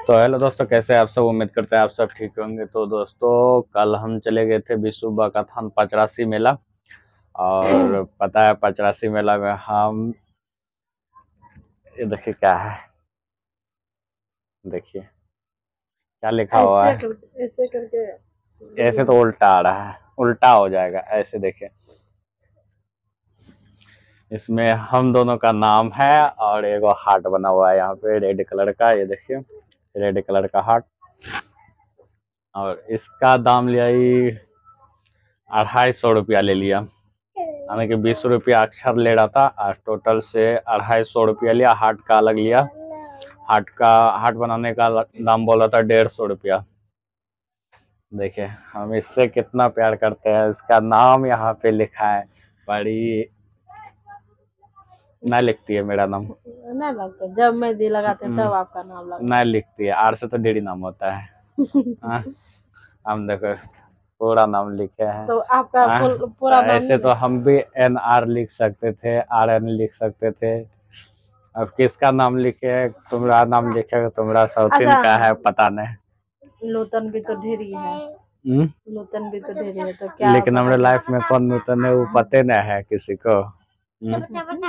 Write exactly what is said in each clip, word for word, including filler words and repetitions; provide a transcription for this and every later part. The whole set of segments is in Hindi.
तो हेलो दोस्तों, कैसे हैं आप सब। उम्मीद करते हैं आप सब ठीक होंगे। तो दोस्तों, कल हम चले गए थे विश्व बकाथन पचरासी मेला। और पता है पचरासी मेला में हम, ये देखिए क्या है, देखिए क्या लिखा हुआ ऐसे है। कर ऐसे करके ऐसे वीडियो तो उल्टा आ रहा है, उल्टा हो जाएगा। ऐसे देखिए, इसमें हम दोनों का नाम है और एगो हार्ट बना हुआ है यहाँ पे रेड कलर का। ये देखिए, रेड कलर का हार्ट। और इसका दाम लिया ही अढ़ाई सौ रुपया ले लिया। यानी कि बीस रुपया अक्षर ले रहा था और टोटल से अढ़ाई सौ रुपया लिया। हार्ट का अलग लिया। हार्ट का हार्ट बनाने का दाम बोला था डेढ़ सौ रुपया। देखिए हम इससे कितना प्यार करते हैं। इसका नाम यहाँ पे लिखा है। बड़ी ना लिखती है मेरा नाम, नहीं लगता। जब मेहंदी लगाते हैं तब आपका नाम ना लगता लिखती है। आर से तो डेढ़ी नाम होता है। हाँ, हम देखो पूरा नाम लिखे हैं। तो आपका हाँ, फुल तो पूरा नाम ऐसे नहीं तो लिखा। हम भी एन आर लिख सकते थे, आर एन लिख सकते थे। अब किसका नाम लिखे, तुम्हारा नाम लिखे, तुम्हारा सौतीन अच्छा, का है पता नहीं। नूतन भी तो ढेरी है। हम्म? नूतन भी तो ढेरी है, तो क्या लेकिन पता हमारे नहीं। लाइफ में कौन नूतन है वो पते नहीं है किसी को। हम्म?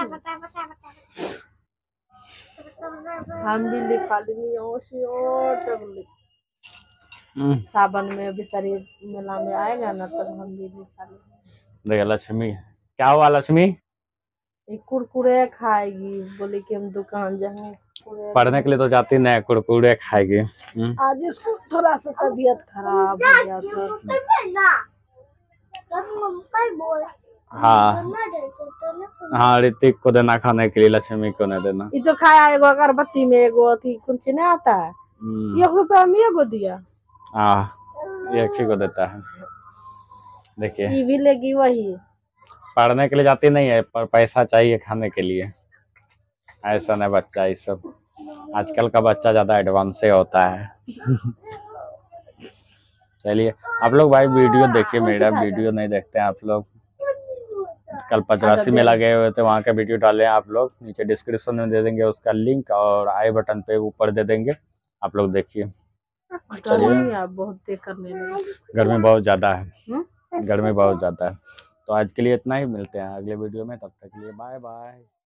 हम भी लिखा लेंगे। हम्म। सावन में अभी शरीर मेला में आएगा ना, तब हम भी लिखा लेंगे। देखिए लक्ष्मी, क्या हुआ लक्ष्मी? ये कुरकुरे खाएगी, बोले कि हम दुकान जाएंगे कुरकुरे पढ़ने के लिए तो जाती नहीं, कुरकुरे खाएगी। हम्म? आज इसको थोड़ा सा तबीयत खराब हो गया था। हाँ हाँ, ऋतिक को देना खाने के लिए, लक्ष्मी को नहीं देना। ये तो खाया एगो अगरबत्ती में, एगो अथी कुछ नहीं आता है, हम्म। एक रुपया में एगो दिया। हाँ, ये एक ही को देता है। देखिए, ये भी लेगी वही। पढ़ने के लिए जाती नहीं है पर पैसा चाहिए खाने के लिए। ऐसा नहीं बच्चा, ये सब आजकल का बच्चा ज्यादा एडवांस से होता है। चलिए आप लोग भाई वीडियो देखिए, मेरा वीडियो नहीं देखते हैं आप लोग। कल पचरासी मेला गए हुए थे, वहाँ का वीडियो डाले हैं आप लोग। नीचे डिस्क्रिप्शन में दे देंगे उसका लिंक और आई बटन पे ऊपर दे देंगे, आप लोग देखिए। गर्मी आप बहुत तेज करने लगे। गर्मी बहुत ज़्यादा है, हम्म? गर्मी बहुत ज़्यादा है। तो आज के लिए इतना ही, मिलते हैं अगले वीडियो में, तब तक के लिए बाय बाय।